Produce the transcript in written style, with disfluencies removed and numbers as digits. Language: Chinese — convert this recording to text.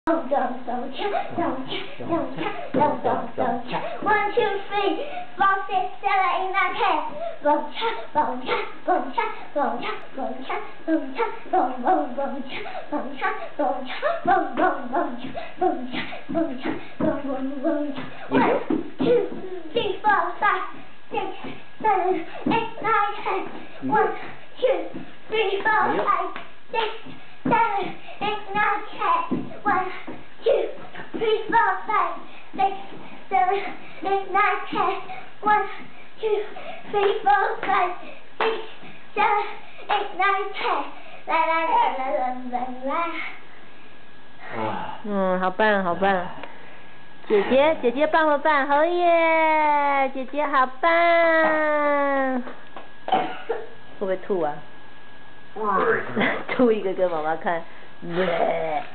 One, two, three, four, six, seven, eight, nine, 10. Boom cha, boom cha, boom cha, boom cha, boom cha, boom cha, boom boom boom cha, boom cha, boom cha, boom boom boom cha, boom cha, boom cha, boom boom boom cha. 1, 2, 3, 4, 5, 6, 7, 8, 9, 10. 1, 2, 3, 4, 5, 6, 7, 8, 9, 10. 1, 2, 3, 4, 5, 6, 7, 8, 9, 10. 1, 2, 3, 4, 5, 6, 7, 8, 9, 10.来来来来来来来。 好棒好棒，姐姐棒不棒？好耶，姐姐好棒。会不会吐啊？吐一个给妈妈看。